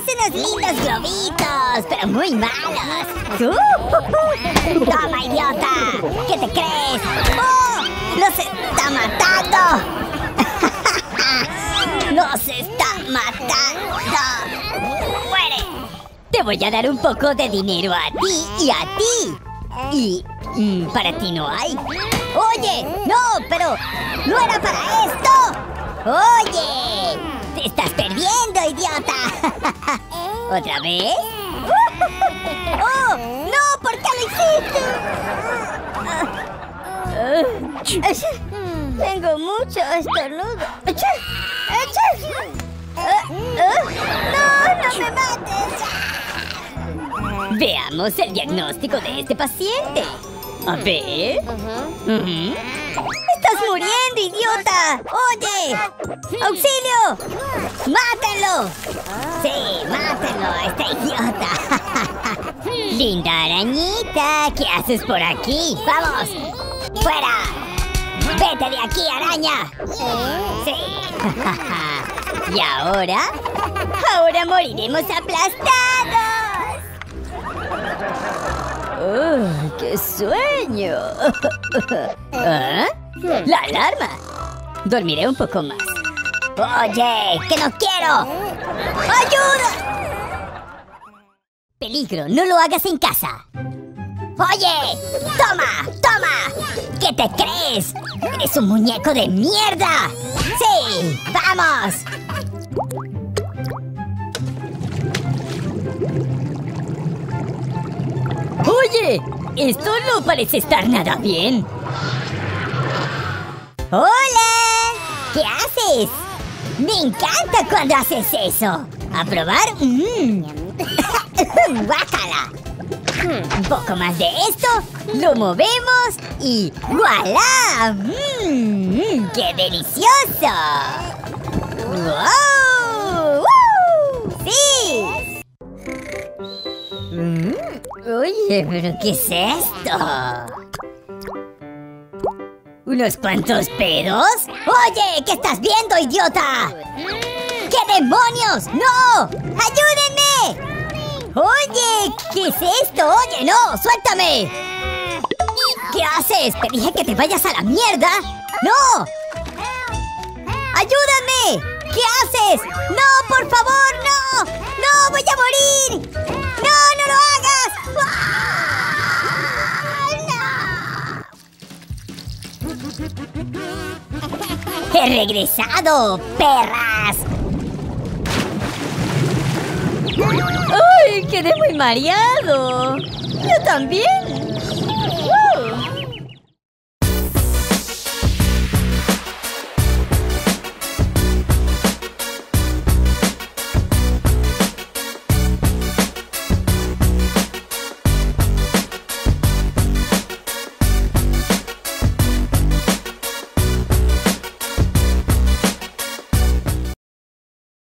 unos lindos globitos, pero muy malos. ¡Toma, idiota! ¿Qué te crees? ¡Oh! ¡Los está matando! ¡Nos está matando! ¡Muere! Te voy a dar un poco de dinero a ti y a ti. Y para ti no hay. ¡Oye! ¡No! ¡Pero no era para esto! ¡Oye! ¡Te estás perdiendo, idiota! ¿Otra vez? ¡Oh! ¡No! ¿Por qué lo hiciste? Tengo mucho estornudo. ¡No! ¡No me mates! Veamos el diagnóstico de este paciente. A ver. ¡Estás muriendo, idiota! ¡Oye! ¡Auxilio! ¡Mátenlo! Sí, mátenlo a este idiota. Linda arañita, ¿qué haces por aquí? ¡Vamos! ¡Fuera! ¡Vete de aquí, araña! Sí. ¿Y ahora? ¡Ahora moriremos aplastados! ¡Oh, qué sueño! ¿Ah? ¡La alarma! Dormiré un poco más. ¡Oye! ¡Que no quiero! ¡Ayuda! Peligro, no lo hagas en casa. ¡Oye! ¡Toma! ¡Toma! ¿Qué te crees? ¡Eres un muñeco de mierda! ¡Sí! ¡Vamos! ¡Oye! Esto no parece estar nada bien. ¡Hola! ¿Qué haces? ¡Me encanta cuando haces eso! ¿A probar? ¡Guácala! Un poco más de esto, lo movemos y ¡voilá! ¡Qué delicioso! ¡Wow! ¡Sí! Oye, ¿pero qué es esto? ¿Unos cuantos pedos? ¡Oye! ¿Qué estás viendo, idiota? ¿Qué demonios? ¡No! ¡Ayúdenme! ¡Oye! ¿Qué es esto? ¡Oye, no! ¡Suéltame! ¿Qué haces? Te dije que te vayas a la mierda. ¡No! ¡Ayúdame! ¿Qué haces? ¡No, por favor, no! ¡No, voy a morir! ¡No, no lo hagas! ¡No! ¡He regresado, perras! ¡Ay, quedé muy mareado! ¡Yo también!